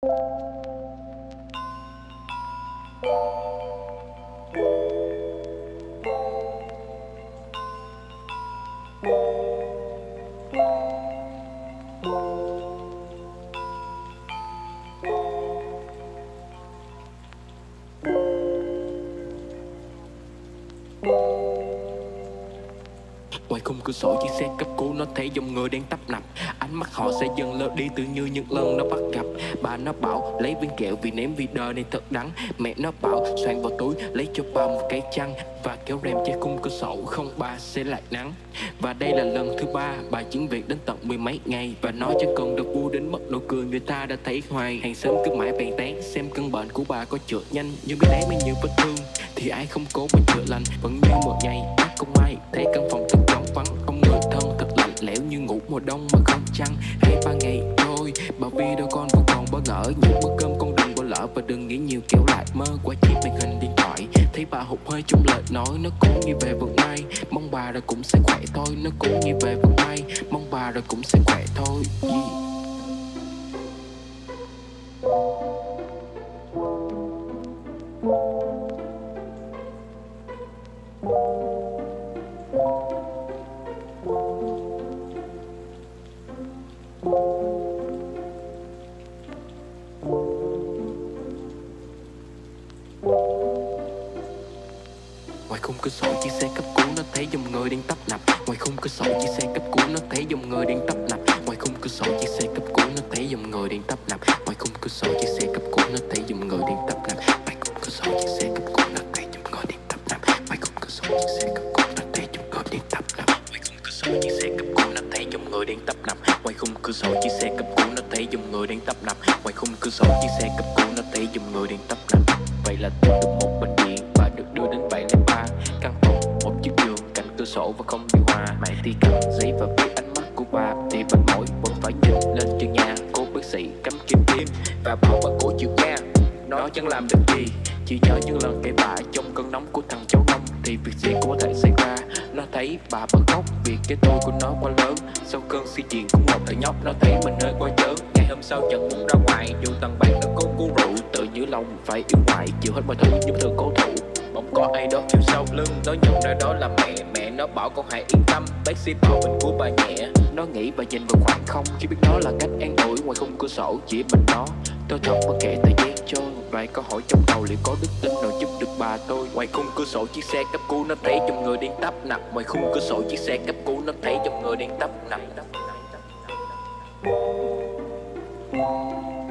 Ngoài khung cửa sổ chiếc xe cấp cứu nó thấy dòng người đang tấp nập. Ánh mắt họ sẽ dần lơ đi từ như những lần nó bắt gặp. Bà nó bảo lấy viên kẹo vì nếm vì đời này thật đắng. Mẹ nó bảo xoàng vào túi lấy cho ba một cái chăn và kéo rèm che khung cửa sổ không ba sẽ lại nắng. Và đây là lần thứ ba bà chuyển việc đến tận mười mấy ngày. Và nói chẳng cần được vui đến mất nụ cười người ta đã thấy hoài. Hàng xóm cứ mãi bàn tán xem căn bệnh của bà có chữa nhanh. Nhưng biết đấy bao nhiêu vết thương thì ai không cố mà chữa lành. Vẫn như một ngày không ai thấy căn phòng thật trống vắng, không người thân thật lạnh lẽo như ngủ mùa đông mà không trăng. 2-3 ngày thôi bảo vì đôi con vẫn còn bỡ ngỡ. Những bữa cơm con đừng bỏ lỡ và đừng nghĩ nhiều kéo lại mơ qua chiếc màn hình điện thoại. Thấy bà hụt hơi trong lời nói nó cũng như về vượt may. Mong bà rồi cũng sẽ khỏe thôi, nó cũng như về vượt may. Mong bà rồi cũng sẽ khỏe thôi. Ngoài khung cửa sổ chiếc xe cấp cứu nó thấy dòng người đang tấp nập. Ngoài khung cửa sổ chiếc xe cấp cứu nó thấy dòng người đang tấp nập. Ngoài khung cửa sổ chiếc xe cấp cứu nó thấy dòng người đang tấp nập. Ngoài khung cửa sổ chiếc xe cấp cứu nó thấy dòng người đang tấp nập. Ngoài khung cửa sổ chiếc xe cấp cứu nó thấy dòng người đang tấp nập. Ngoài khung cửa sổ chiếc xe cấp cứu nó thấy dòng người đang tấp nập. Ngoài khung cửa sổ chiếc xe cấp cứu nó thấy dòng người đang tấp nập. Ngoài khung cửa sổ chiếc xe cấp cứu nó thấy dòng người đang tấp nập. Ngoài khung cửa sổ chiếc xe cấp cứu nó thấy dòng người đang tấp nập. Vậy là tôi được một bệnh viện và được đưa đến 703 căn phòng, một chiếc giường cạnh cửa sổ và không điều hòa. Mẹ thì cầm giấy và viết ánh mắt của bà thì bên mỏi vẫn phải nhìn lên chân nhà. Cô bác sĩ cắm kim tiêm và bảo bà cổ chịu ca. Nó chẳng làm được gì, chỉ nhớ những lần kể bà trong cơn nóng của thằng cháu nông thì việc gì cũng có thể xảy ra. Nó thấy bà bật khóc vì cái tôi của nó quá lớn. Sau cơn si chuyện của một thằng nhóc nó thấy mình hơi quá chớn. Ngày hôm sau chẳng muốn ra ngoài dù thằng bạn nó có cú rượu. Tự giữ lòng phải yêu ngoại chịu hết mọi thứ nhưng thường cố thủ. Bỗng có ai đó phía sau lưng nó nhận ra đó là mẹ. Mẹ nó bảo con hãy yên tâm, bác sĩ bảo bệnh của bà nhẹ. Nó nghĩ bà nhìn vào khoảng không chỉ biết nó là cách an ủi. Ngoài khung cửa sổ chỉ mình nó tôi thật bất kể thời gian trôi. Một vài câu hỏi trong đầu liệu có đức tin nào giúp được bà tôi. Ngoài khung cửa sổ chiếc xe cấp cứu nó thấy dòng người đang tấp nập. Ngoài khung cửa sổ chiếc xe cấp cứu nó thấy dòng người đang tấp nập.